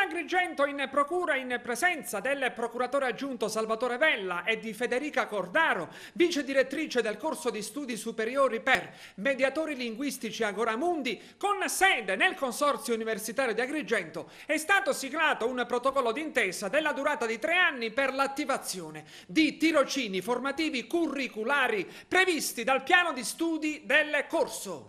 Agrigento in procura in presenza del procuratore aggiunto Salvatore Vella e di Federica Cordaro, vice direttrice del corso di studi superiori per mediatori linguistici Agoramundi, con sede nel Consorzio Universitario di Agrigento, è stato siglato un protocollo d'intesa della durata di 3 anni per l'attivazione di tirocini formativi curriculari previsti dal piano di studi del corso.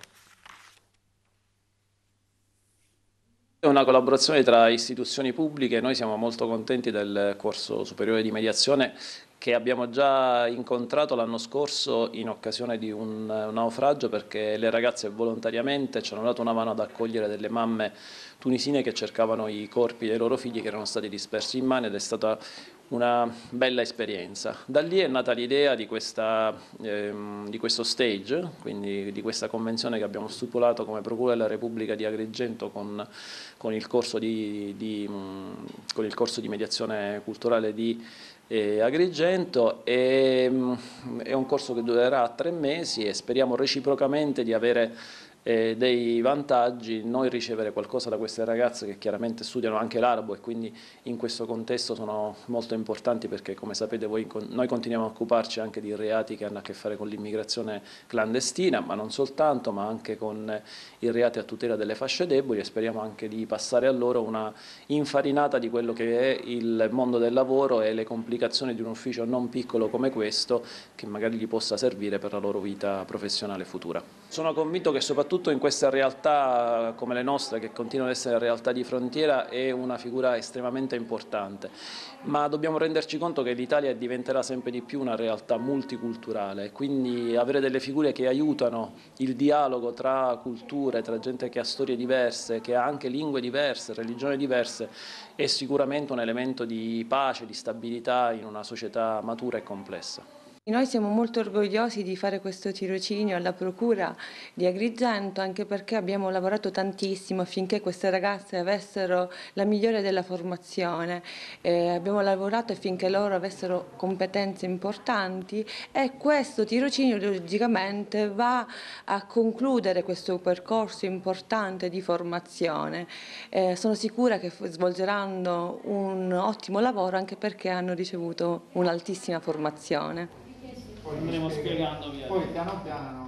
È una collaborazione tra istituzioni pubbliche. Noi siamo molto contenti del corso superiore di mediazione che abbiamo già incontrato l'anno scorso in occasione di un naufragio, perché le ragazze volontariamente ci hanno dato una mano ad accogliere delle mamme tunisine che cercavano i corpi dei loro figli che erano stati dispersi in mare, ed è stata una bella esperienza. Da lì è nata l'idea di questo stage, quindi di questa convenzione che abbiamo stipulato come Procura della Repubblica di Agrigento con il corso di mediazione culturale di Agrigento. È un corso che durerà 3 mesi e speriamo reciprocamente di avere dei vantaggi, noi ricevere qualcosa da queste ragazze che chiaramente studiano anche l'arabo e quindi in questo contesto sono molto importanti, perché come sapete voi, noi continuiamo a occuparci anche di reati che hanno a che fare con l'immigrazione clandestina, ma non soltanto, ma anche con i reati a tutela delle fasce deboli, e speriamo anche di passare a loro una infarinata di quello che è il mondo del lavoro e le complicazioni di un ufficio non piccolo come questo, che magari gli possa servire per la loro vita professionale futura. Sono convinto che soprattutto in queste realtà come le nostre, che continuano ad essere realtà di frontiera, è una figura estremamente importante, ma dobbiamo renderci conto che l'Italia diventerà sempre di più una realtà multiculturale, quindi avere delle figure che aiutano il dialogo tra culture, tra gente che ha storie diverse, che ha anche lingue diverse, religioni diverse, è sicuramente un elemento di pace, di stabilità in una società matura e complessa. Noi siamo molto orgogliosi di fare questo tirocinio alla Procura di Agrigento, anche perché abbiamo lavorato tantissimo affinché queste ragazze avessero la migliore della formazione. Abbiamo lavorato affinché loro avessero competenze importanti, e questo tirocinio logicamente va a concludere questo percorso importante di formazione. Sono sicura che svolgeranno un ottimo lavoro, anche perché hanno ricevuto un'altissima formazione. Andremo spiegando via. Poi piano piano